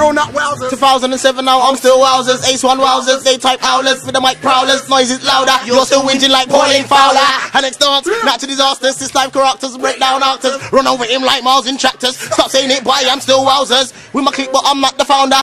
grown up wowzers. 2007 now, I'm still wowzers. Ace one wowzers, they type howlers. With the mic prowlers, noise is louder. You're still whinging like Pauline Fowler. And next dance, natural disasters. This life characters, break down actors. Run over him like miles in tractors. Stop saying it, boy, I'm still wowzers. With my clique, but I'm not the founder.